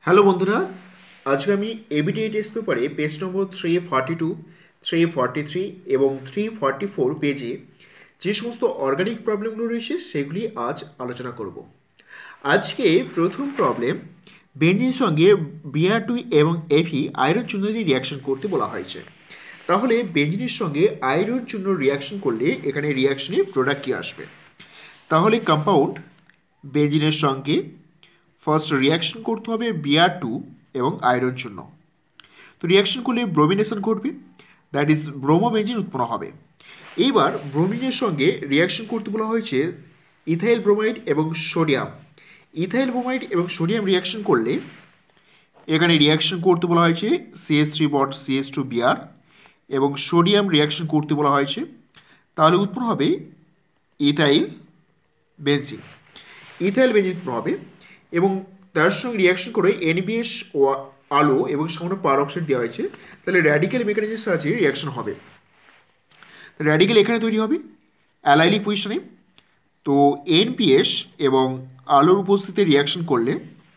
Hello বন্ধুরা, আজকে আমি এবিটিআই টেস্ট পেপারে পেজ নম্বর 342, 343 এবং 344 পেজে যে সমস্ত অর্গানিক প্রবলেমগুলো রয়েছে সেগুলি আজ আলোচনা করব। আজকে প্রথম প্রবলেম, বেঞ্জিনের সঙ্গে Br2 এবং Fe আয়রন চূর্ণ দিয়ে রিয়াকশন করতে বলা হয়েছে। তাহলে বেঞ্জিনের সঙ্গে আয়রন চূর্ণ রিয়াকশন করলে এখানে রিয়াকশনের প্রোডাক্ট কী আসবে? তাহলে কম্পাউন্ড বেঞ্জিনের সঙ্গে ফার্স্ট রিয়াকশন করতে হবে Br2 এবং আয়রন চূর্ণ। তো রিয়াকশন করলে ব্রোমিনেশন ঘটবে, দ্যাট ইজ ব্রোমোবেঞ্জিন উৎপন্ন হবে। এইবার ব্রোমিনের সঙ্গে রিয়াকশন করতে বলা হয়েছে ইথাইল ব্রোমাইড এবং সোডিয়াম। ইথাইল ব্রোমাইড এবং সোডিয়াম রিয়াকশন করলে এখানে রিয়াকশন করতে বলা হয়েছে CH3 বন্ড CH2Br এবং সোডিয়াম রিয়াকশন করতে বলা হয়েছে, তাহলে উৎপন্ন হবে ইথাইল বেঞ্জিন। ইথাইল বেঞ্জিন উৎপন্ন হবে এবং তার সঙ্গে রিয়াকশন করে NBS ও আলো এবং সামান্য পার অক্সাইড দেওয়া হয়েছে, তাহলে র্যাডিক্যাল মেকানিজমের সাহায্যে রিয়াকশন হবে। র্যাডিক্যাল এখানে তৈরি হবে অ্যালাইলিক পজিশনে। তো NPS এবং আলোর উপস্থিতিতে রিয়াকশন করলে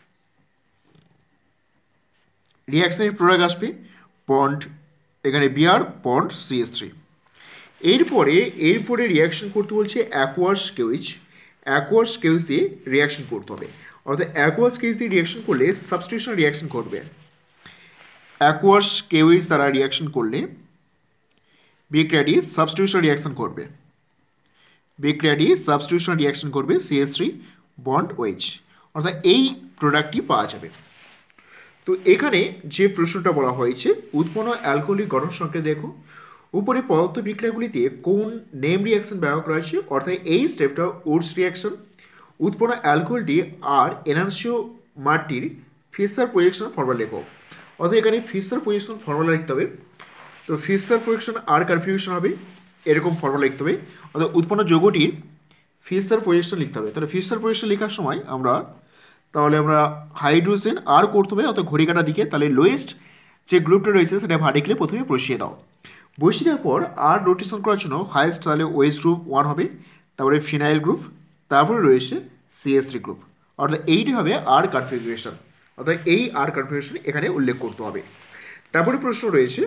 রিয়াকশনের প্রোডাক্ট আসবে বন্ড, এখানে Br বন্ড CH3। এরপরে রিয়াকশন করতে বলছে অ্যাকোয়াস কেউইজ। অ্যাকোয়াস কেউইজ দিয়ে রিয়াকশন করতে হবে, অর্থাৎ অ্যাকোয়াস কেউইজ দিয়ে রিয়াকশন করলে সাবস্টিটিউশন রিয়াকশন করবে। অ্যাকোয়াস কেউইজ দ্বারা রিয়াকশন করলে বিক্রিয়াটি সাবস্টিটিউশন রিয়াকশন করবে। বিক্রিয়াটি সাবস্টিটিউশন রিয়াকশন করবে CH3 বন্ড OH, অর্থাৎ এই প্রোডাক্টটি পাওয়া যাবে। তো এখানে যে প্রশ্নটা বলা হয়েছে উৎপন্ন অ্যালকোহলিক গঠন সংকেত দেখো, উপরে পদার্থ বিক্রিয়াগুলিতে কোন নেম রিয়াকশন ব্যবহার করা হয়েছে, অর্থাৎ এই স্টেপটা উডস রিয়াকশন। উৎপন্ন অ্যালকোহলটি আর এনার্জিও মাটির ফিশার প্রজেকশন ফর্মুলা লেখো, অর্থাৎ এখানে ফিশার প্রজেকশন ফর্মুলা লিখতে হবে। তো ফিশার প্রজেকশন আর কনফিউশন হবে, এরকম ফর্মুলা লিখতে হবে, অর্থাৎ উৎপন্ন যৌগটির ফিশার প্রজেকশন লিখতে হবে। তাহলে ফিশার প্রজেকশন লেখার সময় আমরা হাইড্রোজেন আর করতে হবে, অর্থাৎ ঘড়ি কাটার দিকে। তাহলে লোয়েস্ট যে গ্রুপটা রয়েছে সেটা ভার্টিক্যালি প্রথমে বসিয়ে দাও। বসিয়ে দেওয়ার পর আর রোটেশন করার জন্য হাইয়েস্ট, তাহলে OH গ্রুপ 1 হবে, তারপরে ফিনাইল গ্রুপ, তারপরে রয়েছে CH3 গ্রুপ, অর্থাৎ এইটি হবে আর কনফিগারেশন, অর্থাৎ এই আর কনফিগারেশন এখানে উল্লেখ করতে হবে। তারপরে প্রশ্ন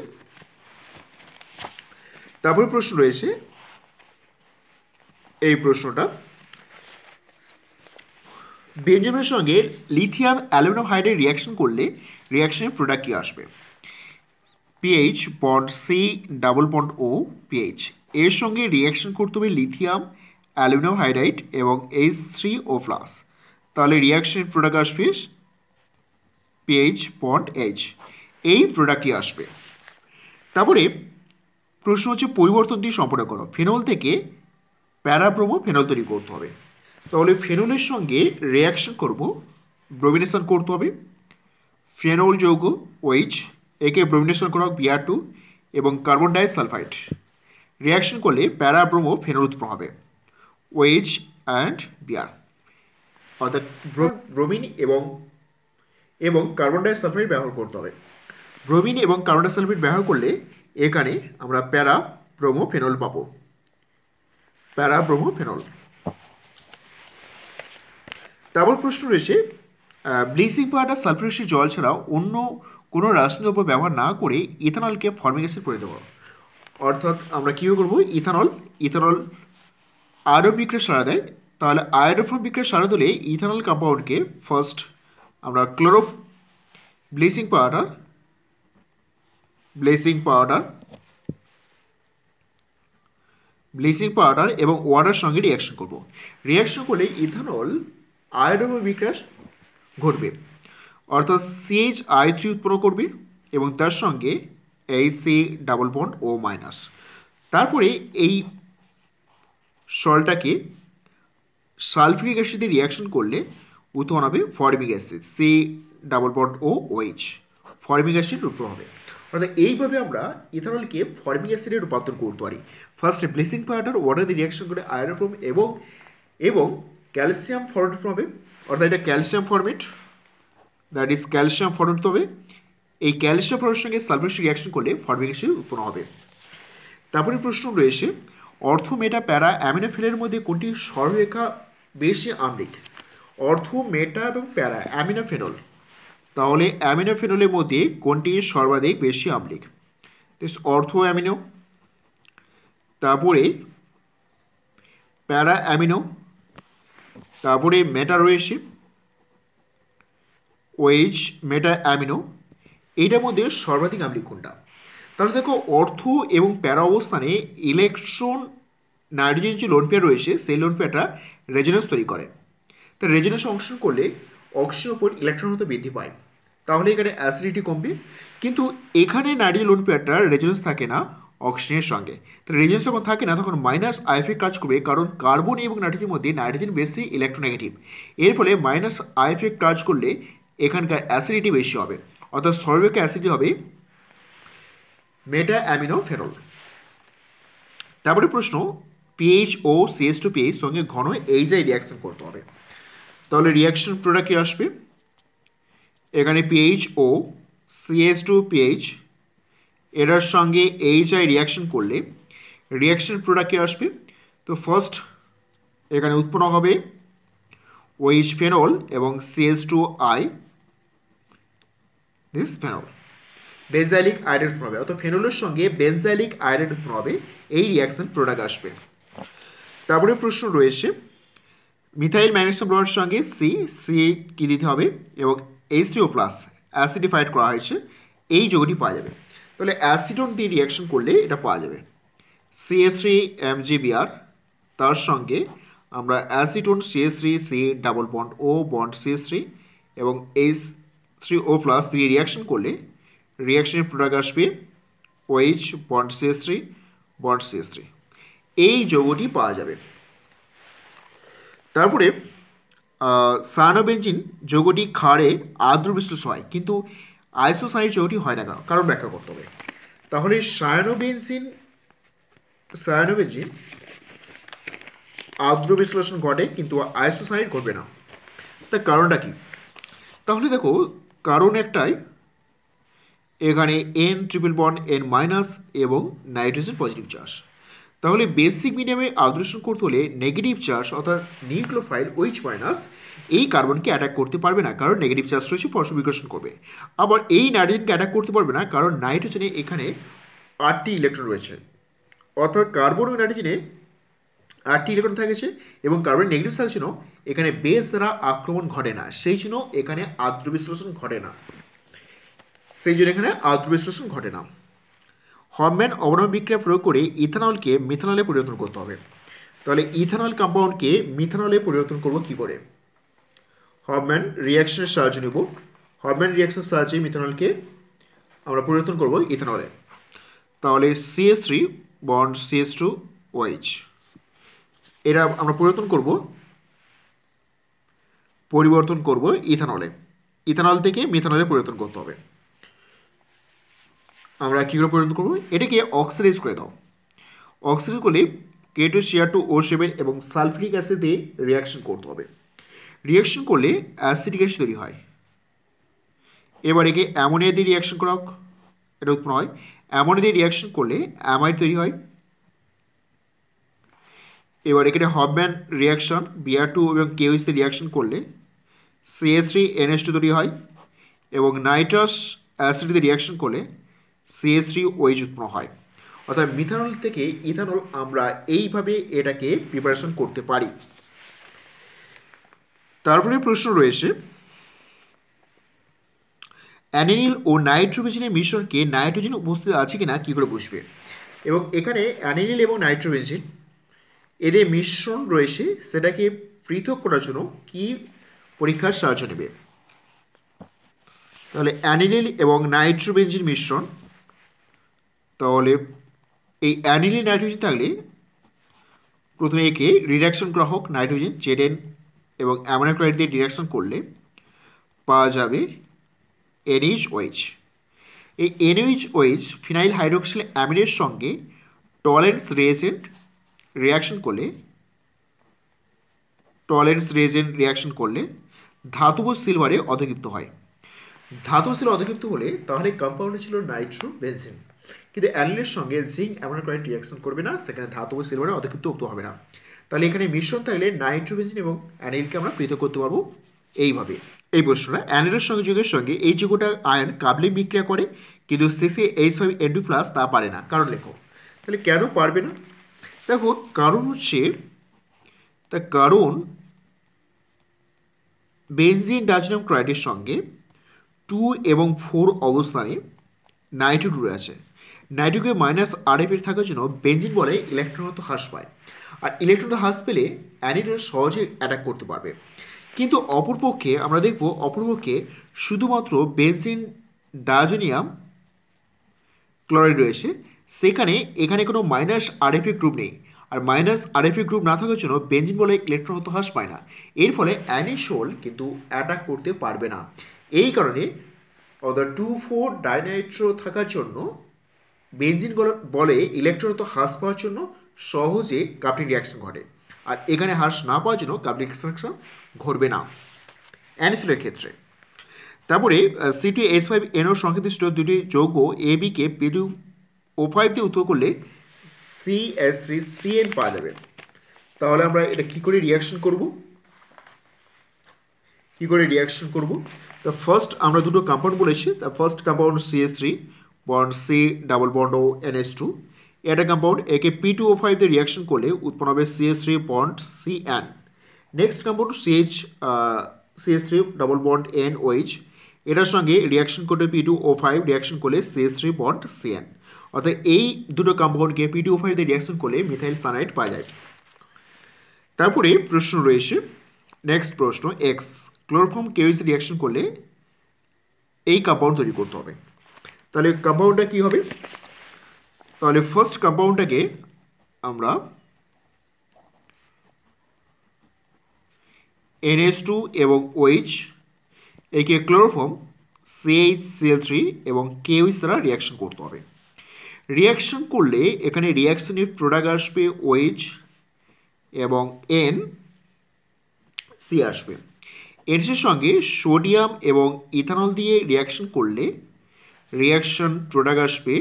রয়েছে এই প্রশ্নটা, বেঞ্জনের সঙ্গে লিথিয়াম অ্যালুমিনিয়াম হাইড্রাইড রিয়াকশন করলে রিয়াকশনের প্রোডাক্ট কী আসবে? PH bond C double bond O PH, এর সঙ্গে রিয়াকশন করতে হবে লিথিয়াম অ্যালুমিনিয়াম হাইড্রাইড এবং H3O+, তাহলে রিয়াকশনের প্রোডাক্ট আসবে PH বন্ড H, এই প্রোডাক্টটি আসবে। তারপরে প্রশ্ন হচ্ছে পরিবর্তনটি সম্পূর্ণ করো। ফেনল থেকে প্যারাব্রোমো ফেনল তৈরি করতে হবে, তাহলে ফেনলের সঙ্গে রিয়াকশন করব, ব্রোমিনেশন করতে হবে। ফেনল যৌগ OH, একে ব্রোমিনেশন করা হোক Br2 এবং কার্বন ডাইসালফাইড রিয়াকশন করলে প্যারাব্রোমো ফেনল উৎপন্ন হবে OH অ্যান্ড Br, অর্থাৎ ব্রোমিন এবং কার্বন ডাইসালফাইড ব্যবহার করতে হবে। ব্রোমিন এবং কার্বন ডাইসালফাইড ব্যবহার করলে এখানে আমরা প্যারাব্রোমো ফেনল পাবো, প্যারাব্রোমো ফেনল। তারপর প্রশ্ন রয়েছে ব্লিচিং পাউডার সালফারের জল ছাড়াও অন্য কোনো রাসায়নিক দ্রব্য ব্যবহার না করে ইথানলকে ফর্মিক অ্যাসিড করে দেবো, অর্থাৎ আমরা কী করবো, ইথানল আয়রন বিক্রিয়া সারা দেয়, তাহলে আয়োডোফর্ম বিক্রিয়া সারা দিলে ইথানল কম্পাউন্ডকে ফার্স্ট আমরা ব্লিচিং পাউডার এবং ওয়াটার সঙ্গে রিয়াকশন করব। রিয়াকশন করলে ইথানল আয়োডোফর্ম বিক্রিয়া ঘটবে, অর্থাৎ CH3 উৎপন্ন করবে এবং তার সঙ্গে HC ডাবল বন্ড O-। তারপরে এই সল্টটাকে সালফিউরিক অ্যাসিডে রিয়াকশন করলে উৎপন্ন হবে formic acid, C double bond OH, formic acid উৎপন্ন হবে। অর্থাৎ এইভাবে আমরা ইথানলকে ফর্মিক অ্যাসিডে রূপান্তর করতে পারি। ফার্স্ট ব্লিচিং পাউডার ওয়াটার দিয়ে রিয়াকশন করে আয়োডোফর্ম এবং ক্যালসিয়াম ফর্মেট হবে, অর্থাৎ এটা calcium formate, that is calcium formate হবে। এই ক্যালসিয়াম ফর্মের সঙ্গে সালফার রিয়াকশন করলে ফর্মিক অ্যাসিড উৎপন্ন হবে। তারপরে প্রশ্ন রয়েছে অর্থোমেটা প্যারা অ্যামিনোফিলের মধ্যে কোনটি সরলরেখা বেশি আম্লিক? অর্থোমেটা এবং প্যারা অ্যামিনোফেনল তাহলে অ্যামিনো ফেনলের মধ্যে কোনটি সর্বাধিক বেশি আম্লিক? অর্থো অ্যামিনো, তারপরে প্যারা অ্যামিনো, তারপরে মেটা রয়েছে ওয়েজ মেটা অ্যামিনো। এইটার মধ্যে সর্বাধিক আম্লিক কোনটা? তাহলে দেখো অর্থ এবং প্যারা অবস্থানে ইলেকট্রন নাইট্রোজেন যে লোন পেয়ার রয়েছে সেই লোন পেয়ারটা রেজোনেন্স তৈরি করে। তা রেজোনেন্স অংশন করলে অক্সিজেনের উপর ইলেকট্রন হতে বৃদ্ধি পায়, তাহলে এখানে অ্যাসিডিটি কমবে। কিন্তু এখানে নাইট্রোজেন লোন পেয়ারটা রেজোনেন্স থাকে না অক্সিজেনের সঙ্গে। তাহলে রেজোনেন্স যখন থাকে না তখন মাইনাস আইএফএ কাজ করবে, কারণ কার্বন এবং নাইট্রোজেনের মধ্যে নাইট্রোজেন বেশি ইলেকট্রোনেগেটিভ। এর ফলে মাইনাস আইএফএ কাজ করলে এখানকার অ্যাসিডিটি বেশি হবে, অর্থাৎ সর্বাধিক অ্যাসিডিটি হবে মেটা অ্যামিনো ফেনল। তারপরে প্রশ্ন, পিএইচ ও CH2 পিএইচ সঙ্গে ঘন এইচআই রিয়াকশন করতে হবে। তাহলে রিয়াকশন প্রোডাক্ট কি আসবে? এখানে পিএইচ ও CH2 পিএইচ এটার সঙ্গে এইচআই রিয়াকশন করলে রিয়াকশন প্রোডাক্ট কি আসবে? তো ফার্স্ট এখানে উৎপন্ন হবে ওইচ ফেনল এবং CH2I, দিস ফেনল। বেনজাইলিক আয়োডাইড উৎপন্ন হবে, অর্থাৎ ফেনলের সঙ্গে বেনজাইলিক আয়োডাইড উৎপন্ন হবে, এই রিয়াকশন প্রোডাক্ট আসবে। তারপরে প্রশ্ন রয়েছে মিথাইল ম্যাগনেসিয়াম ব্রোমাইডের সঙ্গে সি কি দিতে হবে এবং H3O প্লাস অ্যাসিডিফাইড করা হয়েছে, এই যৌগটি পাওয়া যাবে। তাহলে অ্যাসিডন দিয়ে রিয়াকশন করলে এটা পাওয়া যাবে CH3MgBr, তার সঙ্গে আমরা অ্যাসিটোন CH3C ডাবল বন্ড ও বন্ড CH3 এবং H3O প্লাস দিয়ে রিয়াকশন করলে রিয়াকশনের প্রোডাক্ট আসবে OH bond CH3 bond CH3, এই যৌগটি পাওয়া যাবে। তারপরে সায়ানোবেনজিন যৌগটি ক্ষারে আর্দ্র বিশ্লেষণ হয়, কিন্তু আইসোসায়ানিড যৌগটি হয় না, কারণ ব্যাখ্যা করতে হবে। তাহলে সায়ানোবেনজিন আর্দ্র বিশ্লেষণ ঘটে কিন্তু আইসোসায়ানিড ঘটবে না, তার কারণটা কি? তাহলে দেখো কারণ একটাই, এখানে N triple bond N minus এবং নাইট্রোজেন পজিটিভ চার্জ। তাহলে বেসিক মিডিয়ামে আদর্শন করতে হলে নেগেটিভ চার্জ অর্থাৎ নিউক্লিওফাইল OH মাইনাস এই কার্বনকে অ্যাটাক করতে পারবে না, কারণ নেগেটিভ চার্জ রয়েছে, পরস্পর বিকর্ষণ করবে। আবার এই নাইট্রোজেনকে অ্যাটাক করতে পারবে না, কারণ নাইট্রোজেনে এখানে 8টি ইলেকট্রন রয়েছে, অর্থাৎ কার্বন ও নাইট্রোজেনে 8টি ইলেকট্রন থাকছে এবং কার্বন নেগেটিভ চার্জ জন্য এখানে বেস দ্বারা আক্রমণ ঘটে না, সেই জন্য এখানে আদ্র বিশ্লেষণ ঘটে না, হফম্যান অবনমন বিক্রিয়া প্রয়োগ করে ইথানলকে মিথানলে পরিবর্তন করতে হবে। তাহলে ইথানল কম্পাউন্ডকে মিথানলে পরিবর্তন করব কি করে? হফম্যান রিয়াকশনের সাহায্য নেব, হফম্যান রিয়াকশনের সাহায্যে মিথানলকে আমরা পরিবর্তন করব ইথানলে। তাহলে CH3 বন্ড CH2OH এরা আমরা পরিবর্তন করব ইথানলে, ইথানল থেকে মিথানলে পরিবর্তন করতে হবে। আমরা কী করে পরিবর্তন করবো? এটাকে অক্সিডাইজ করে দাও, অক্সিডাইজ করলে K2Cr2O7 এবং সালফিউরিক অ্যাসিড দিয়ে রিয়াকশন করতে হবে, রিয়াকশন করলে অ্যাসিডিক অ্যাসিড তৈরি হয়। এবার একে অ্যামোনিয়া দিয়ে রিয়াকশন করা হোক, এটা উৎপন্ন হয়। অ্যামোনিয়া দিয়ে রিয়াকশন করলে অ্যামাইড তৈরি হয়। এবার এখানে হফম্যান রিয়াকশন Br2 এবং KOH দিয়ে রিয়াকশন করলে CH3NH2 তৈরি হয় এবং নাইট্রাস অ্যাসিড দিয়ে রিয়াকশন করলে CH3OH উৎপন্ন হয়। অর্থাৎ মিথানল থেকে ইথানল আমরা এইভাবে এটাকে প্রিপারেশন করতে পারি। তারপরে প্রশ্ন রয়েছে অ্যানিলিন ও নাইট্রোবেনজিনের মিশ্রণকে নাইট্রোজেন উপস্থিত আছে কিনা কী করে বুঝবে? এবং এখানে অ্যানিলিন এবং নাইট্রোবেনজিন এদের মিশ্রণ রয়েছে, সেটাকে পৃথক করার জন্য কি পরীক্ষার সাহায্য নেবে? তাহলে অ্যানিলিন এবং নাইট্রোবেনজিন মিশ্রণ, তাহলে এই অ্যানিলিন নাইট্রোজেন থাকলে প্রথমে একে রিডাকশন করা হোক, নাইট্রোজেন ZN এবং অ্যামোনিয়াম ক্লোরাইড দিয়ে রিডাকশন করলে পাওয়া যাবে NaOH। এই NaOH ফিনাইল হাইড্রোক্সিল অ্যামিনের সঙ্গে টলেন্স রিয়েজেন্ট রিয়াকশন করলে ধাতব সিলভারে অধক্ষিপ্ত হয়। ধাতব সিলভারে অধক্ষিপ্ত হলে তাহলে কম্পাউন্ডে ছিল নাইট্রোবেনজিন, কিন্তু অ্যানিলের সঙ্গে জিঙ্ক অ্যামোনিয়াম ক্লোরাইড রিয়াকশন করবে না, সেখানে ধাতব সিলভারে অধক্ষিপ্ত হবে না। তাহলে এখানে মিশ্রণ থাকলে নাইট্রোবেনজিন এবং অ্যানিলকে আমরা পৃথক করতে পারবো এইভাবে। এই প্রশ্নটা অ্যানিডের সঙ্গে যৌগের সঙ্গে এই যৌগটা আয়ন কাবলিং বিক্রিয়া করে কিন্তু শেষে H5N2 প্লাস তা পারে না, কারণ লেখো। তাহলে কেন পারবে না? দেখো কারণ হচ্ছে, তার কারণ বেনজিন ডাইজোনিয়াম ক্লোরাইডের সঙ্গে 2 এবং 4 অবস্থানে নাইট্রো গ্রুপ আছে। নাইট্রোকে মাইনাস RF থাকার জন্য বেনজিন বলে ইলেকট্রন হ্রাস পায়, আর ইলেকট্রন হ্রাস পেলে অ্যানিডের সহজে অ্যাটাক করতে পারবে। কিন্তু অপরপক্ষে আমরা দেখব, অপরপক্ষে শুধুমাত্র বেনজিন ডাইজোনিয়াম ক্লোরাইড রয়েছে, এখানে কোনো মাইনাস RF গ্রুপ নেই, আর মাইনাস RF গ্রুপ না থাকার জন্য বেনজিন বলে ইলেকট্রন হ্রাস পায় না। এর ফলে অ্যানিসোল কিন্তু অ্যাটাক করতে পারবে না। এই কারণে অর্থাৎ 2,4 ডাইনাইট্রো থাকার জন্য বেনজিন বলে ইলেকট্রন হ্রাস পাওয়ার জন্য সহজে কাপলিং রিয়াকশন ঘটে, আর এখানে হ্রাস না পাওয়ার জন্য কাপলিং রিয়াকশন ঘটবে না অ্যানিসোলের ক্ষেত্রে। তারপরে C2H5NO সংশ্লিষ্ট দুটি যৌগ ABকে P2O5 দিয়ে উৎপন্ন করলে CH3CN পাওয়া যাবে। তাহলে আমরা এটা কি করে রিয়াকশন করব? তো ফার্স্ট আমরা দুটো কম্পাউন্ড বলেছি। The first compound CH3 bond C double bond O NH2, এটা কম্পাউন্ড, একে P2O5 দিয়ে রিয়াকশন করলে উৎপন্ন হবে CH3 bond CN। Next compound CH3 double bond NOH, এটার সঙ্গে রিয়াকশন করলে P2O5 রিয়াকশন করলে CH3 বন্ড CN। অর্থাৎ এই দুটো কম্পাউন্ডকে P2O5 দিয়ে রিয়াকশন করলে মিথাইল সায়ানাইড পাওয়া যায়। তারপরে প্রশ্ন রয়েছে, নেক্সট প্রশ্ন, এক্স ক্লোরোফর্ম কেউইস রিয়াকশন করলে এই কম্পাউন্ড তৈরি করতে হবে। তাহলে কম্পাউন্ডটা কি হবে? তাহলে ফার্স্ট কম্পাউন্ডটাকে আমরা NH2 এবং OH, একে ক্লোরোফর্ম CH3 এবং কেউইস দ্বারা রিয়াকশন করতে হবে। রিয়াকশন করলে এখানে রিয়াকশনের প্রোডাক্ট আসবে OH এবং NC আসবে। এর সঙ্গে সোডিয়াম এবং ইথানল দিয়ে রিয়াকশন করলে রিয়াকশন প্রোডাক্ট আসবে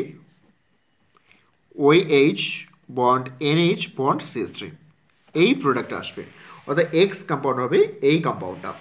OH bond NH bond CH3, এই প্রোডাক্টটা আসবে। অর্থাৎ এক্স কম্পাউন্ড হবে এই কম্পাউন্ডটা।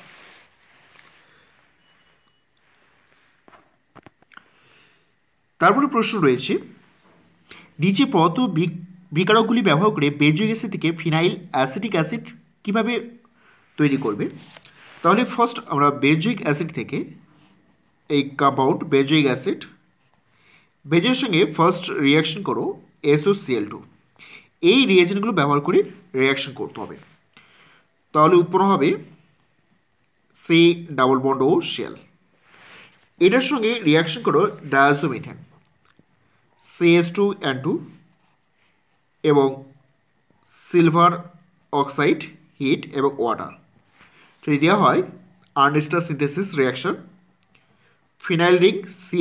তারপরে প্রশ্ন রয়েছে, নিচে প্রদত্ত বিকারকগুলি ব্যবহার করে বেঞ্জয়িক অ্যাসিড থেকে ফিনাইল অ্যাসিটিক অ্যাসিড কীভাবে তৈরি করবে? তাহলে ফার্স্ট আমরা বেঞ্জয়িক অ্যাসিড থেকে এই কম্পাউন্ড বেঞ্জয়িক অ্যাসিড, বেঞ্জের সঙ্গে ফার্স্ট রিয়াকশন করো SOCl2, এই রিয়েজেন্টগুলো ব্যবহার করে রিয়াকশন করতে হবে। তাহলে উৎপন্ন হবে C ডাবল বন্ড ও শেল। এটার সঙ্গে রিয়াকশন করো ডায়াজোমিথেন CH2N2 এবং সিলভার অক্সাইড হিট এবং ওয়াটার যদি দেওয়া হয় Arndt Eistert synthesis reaction, phenyl ring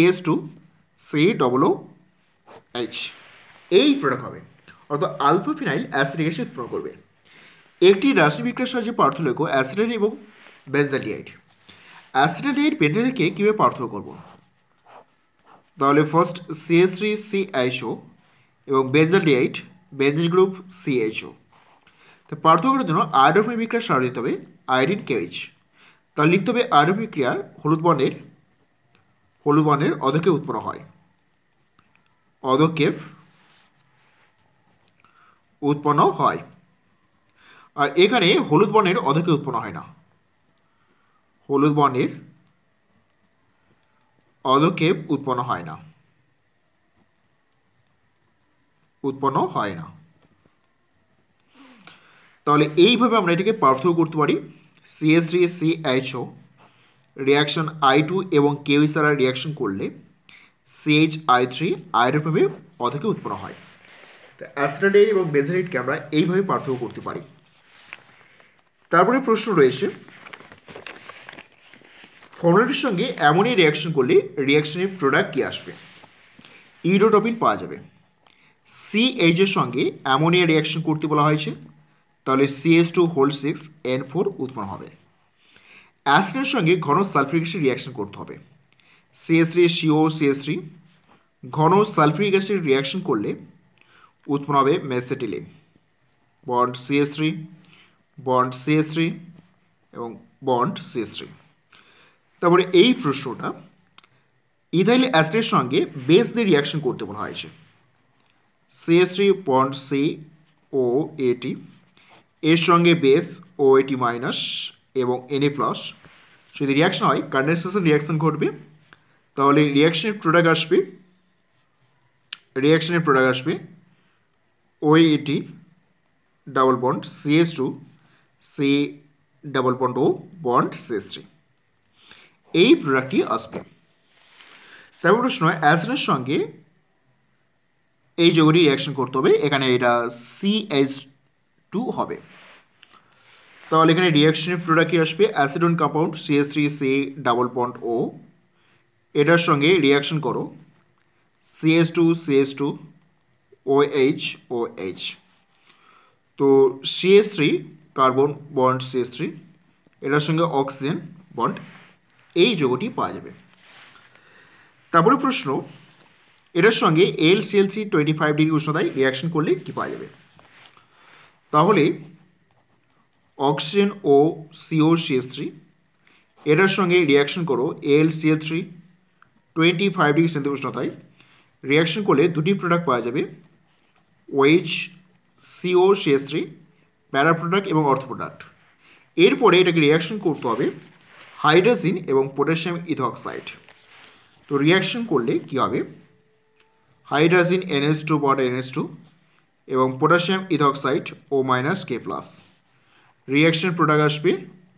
CH2COOH, এই প্রোডাক্ট হবে। অর্থাৎ আলফা ফিনাইল অ্যাসিডিক অ্যাসিড উৎপন্ন করবে। একটি রাসায়নিক বিক্রিয়ার সাহায্যে পার্থক্য অ্যাসিটাইড এবং বেনজাডিয়াইড। অ্যাসিটাইড বেনজাডিয়াইডকে কীভাবে পার্থক্য করব? তাহলে ফার্স্ট CH3CHO এবং বেনজাডিয়াইড বেনজিন গ্রুপ CHO। তো পার্থক্যের জন্য আয়োডোফিন বিক্রিয়ার সাহায্য দিতে হবে আয়োডিন KOH। তাহলে লিখতে হবে আয়োডোফিন বিক্রিয়ার হলুদ বর্ণের অধক্ষেপ উৎপন্ন হয়, অধক্ষেপ উৎপন্ন হয়। আর এখানে হলুদ বর্ণের অধক্ষেপ উৎপন্ন হয় না, হলুদ বর্ণের অধক্ষেপ উৎপন্ন হয় না। তাহলে এইভাবে আমরা এটাকে পার্থক্য করতে পারি। CH3CHO রিয়াকশন I2 এবং KOH দ্বারা রিয়াকশন করলে CH3 আয়োডোফর্মে অধক্ষেপ উৎপন্ন হয়। তো অ্যাসিটাইড এবং বেনজাডিয়াইডকে আমরা এইভাবে পার্থক্য করতে পারি। তারপরে প্রশ্ন রয়েছে, ফর্মালিনের সঙ্গে অ্যামোনিয়া রিয়াকশন করলে রিয়াকশনের প্রোডাক্ট কী আসবে? ইউরোটপিন পাওয়া যাবে। CH এর সঙ্গে অ্যামোনিয়া রিয়াকশন করতে বলা হয়েছে, তাহলে CH2(6) N4 উৎপন্ন হবে। অ্যাসিডের সঙ্গে ঘন সালফিউরিক অ্যাসিড রিয়াকশন করতে হবে, CH3COCH3, ঘন সালফিউরিক অ্যাসিড রিয়াকশন করলে উৎপন্ন হবে মেসেটিলিন বন্ড CH3 বন্ড CH3 এবং বন্ড CH3। তারপরে এই প্রশ্নটা ইথাইল অ্যাসিডের সঙ্গে বেস দিয়ে রিয়াকশন করতে বলা হয়েছে। CH3 বন্ড COAT এর সঙ্গে বেস OAT মাইনাস এবং Na প্লাস যদি রিয়াকশন হয় কন্ডেনসেশন রিয়াকশন ঘটবে, তাহলে রিয়াকশনের প্রোডাক্ট আসবে OAT double bond CH2 C double bond O bond CH3, এই প্রোডাক্টটি আসবে। তারপর প্রশ্ন অ্যাসিডের সঙ্গে এই যৌগটি রিয়াকশন করতে হবে, এখানে এটা CH2 হবে, তাহলে এখানে রিয়াকশনের প্রোডাক্ট কি আসবে acetone compound CH3 C double bond O, এটার সঙ্গে রিয়াকশন করো CH2 OH OH, তো CH3 কার্বন বন্ড CH3 এটার সঙ্গে অক্সিজেন বন্ড, এই যৌগটি পাওয়া যাবে। তারপরে প্রশ্ন এটার সঙ্গে LCl3 25 ডিগ্রি উষ্ণতায় রিয়াকশন করলে কি পাওয়া যাবে, তাহলে অক্সিজেন ও COCH3 এটার সঙ্গে রিয়াকশন করো LCl3 25 ডিগ্রি সেন্টিগ্রেড উষ্ণতায়, রিয়াকশন করলে দুটি প্রোডাক্ট পাওয়া যাবে OH COCH3 প্যারা প্রোডাক্ট এবং অর্থ প্রোডাক্ট। এরপরে এটাকে রিয়াকশন করতে হবে হাইড্রোজেন এবং পটাশিয়াম ইথঅক্সাইড, তো রিয়াকশন করলে কি হবে হাইড্রোজেন NH2 বন্ড NH2 এবং potassium ethoxide O minus K plus, reaction product আসবে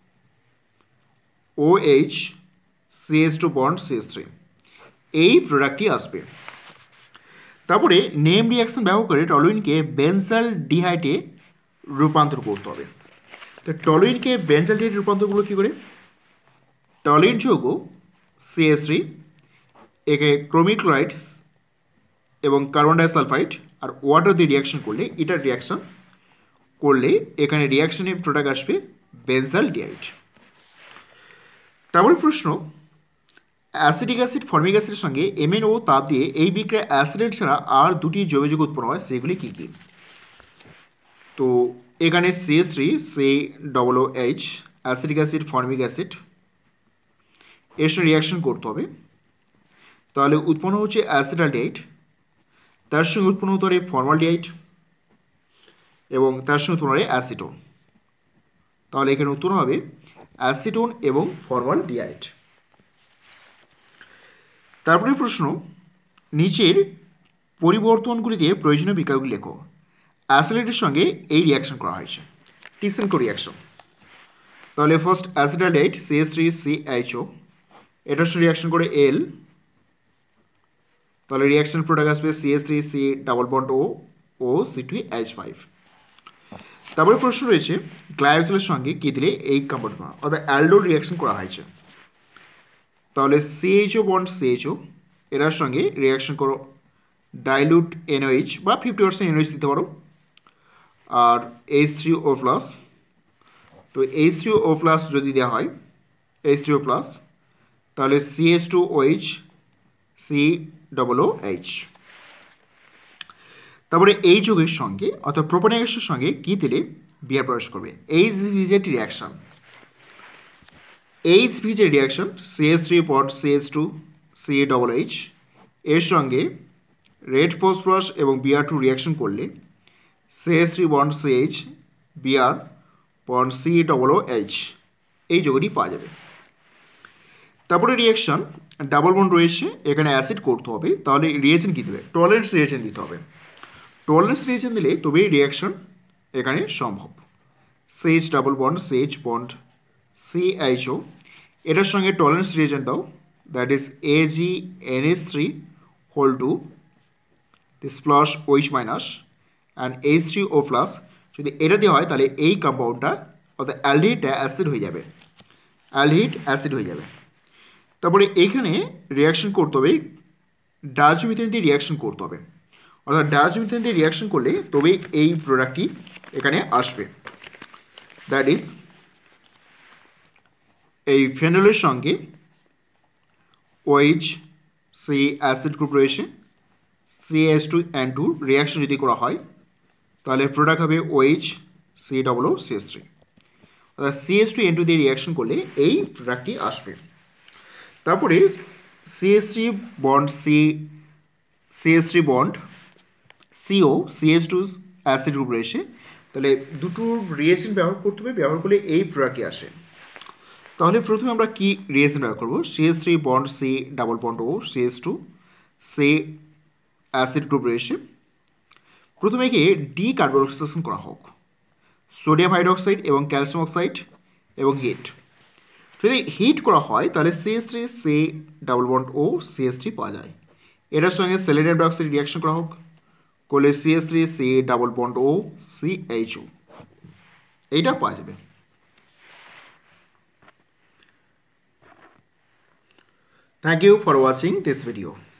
OH CH2 বন্ড CH3, এই প্রোডাক্টটি আসবে। তারপরে নেম রিয়াকশন ব্যবহার করে টলুইনকে বেনজাল ডিহাইডে রূপান্তর করতে হবে, তো টলুইনকে বেনজাল ডিহাইডে রূপান্তর করলো কী করে, টলুইন যৌগ CH3 একে ক্রোমিক ক্লোরাইড এবং কার্বন ডাইসালফাইড আর ওয়াটার দিয়ে রিয়াকশন করলে এখানে রিয়াকশনের প্রোডাক্ট আসবে বেনজাল ডিহাইড। তারপরে প্রশ্ন অ্যাসিটিক অ্যাসিড ফর্মিক অ্যাসিডের সঙ্গে MnO তাপ দিয়ে এই বিক্রিয়া অ্যাসিডেট ছাড়া আর দুটি জৈব যৌগ উৎপন্ন হয়, সেগুলি কী কী, তো এখানে CH3 COOH acetic acid formic acid এর সঙ্গে রিয়াকশন করতে হবে, তাহলে উৎপন্ন হচ্ছে অ্যাসিটালডিহাইড, তার সঙ্গে উৎপন্ন হতে পারে ফর্মালডিহাইড এবং তার সঙ্গে উৎপন্ন হবে অ্যাসিটোন, তাহলে এখানে উৎপন্ন হবে অ্যাসিটোন এবং ফর্মালডিহাইড। তারপরে প্রশ্ন নিচের পরিবর্তনগুলিতে প্রয়োজনীয় বিক্রিয়াগুলি লেখো, অ্যাসিলেটের সঙ্গে এই রিয়াকশন করা হয়েছে টিসেনকো রিয়াকশন, তাহলে ফার্স্ট অ্যাসিটালডিহাইড CH3CHO এটার সঙ্গে রিয়াকশন করে L, তাহলে রিয়াকশন প্রোডাক্ট আসবে CH3 C double bond O C2H5। তারপরে প্রশ্ন রয়েছে গ্লাইকোজেনের সঙ্গে কী দিলে এই কম্পাউন্ড অর্থাৎ অ্যালডোল রিয়াকশন করা হয়েছে, তাহলে CHO বন্ড CHO এটার সঙ্গে রিয়াকশন করো ডাইলুট NOH বা 50% NOH দিতে পারো আর H3O প্লাস, তো H3O প্লাস যদি দেওয়া হয় H3O প্লাস তাহলে CH2OH COOH। তারপরে এই যৌগের সঙ্গে অর্থাৎ প্রোপানিক গ্যাসের সঙ্গে কী দিলে বিয়ার প্রবেশ করবে, HVZ reaction, HVZ reaction CH3 bond CH2 COOH এর সঙ্গে রেড ফসফরাস এবং Br2 রিয়াকশন করলে CH3 bond CH Br bond COOH, এই যৌগটি পাওয়া যাবে। তারপরে রিয়াকশন ডাবল বন্ড রয়েছে, এখানে অ্যাসিড করতে হবে, তাহলে রিয়েজেন্ট কী দেবে টলারেন্স রিয়েজেন্ট দিতে হবে, টলারেন্স রিয়েজেন্ট দিলে তবেই রিয়াকশন এখানে সম্ভব। CH double bond CH bond CHO এটার সঙ্গে টলারেন্স রিয়েজেন্ট দাও, that is AgNH3 whole two this plus OH minus and H3O plus, যদি এটা দেওয়া হয় তাহলে এই কম্পাউন্ডটা অর্থাৎ অ্যালডিহাইডটা অ্যাসিড হয়ে যাবে, অ্যালডিহাইড অ্যাসিড হয়ে যাবে। তারপরে এইখানে রিয়াকশন করতে হবে ডায়াজোমিথেন দিয়ে রিয়াকশন করতে হবে, অর্থাৎ ডায়াজোমিথেন দিয়ে রিয়াকশন করলে তবেই এই প্রোডাক্টটি এখানে আসবে, দ্যাট ইজ এই ফেনলের সঙ্গে OH সেই অ্যাসিড গ্রুপ রয়েছে CH2N2 রিয়াকশন যদি করা হয় তাহলে প্রোডাক্ট হবে OH COOCH3, অর্থাৎ CH2N2 দিয়ে রিয়াকশন করলে এই প্রোডাক্টটি আসবে। তারপরে CH3 bond CH3 bond CO CH2 acid group রয়েছে, তাহলে দুটো রিয়েজেন্ট ব্যবহার করতে হবে, ব্যবহার করলে এই প্রোডাক্টটি আসে। তাহলে প্রথমে আমরা কি রিয়েজেন্ট ব্যবহার করবো? CH3 bond C double bond O CH2 সে অ্যাসিড গ্রুপ রয়েছে। প্রথমে একে ডিকার্বক্সিলেশন করা হোক, সোডিয়াম হাইড্রোক্সাইড এবং ক্যালসিয়াম অক্সাইড এবং হিট। যদি হিট করা হয় তাহলে CH3 সে ডাবল বন্ড O CH3 পাওয়া যায়। এটার সঙ্গে সেলেনিয়াম ডাইঅক্সাইড রিয়াকশন করা হোক, করলে CH3 সে ডাবল বন্ড O CHO, এইটা পাওয়া যাবে। Thank you for watching this video.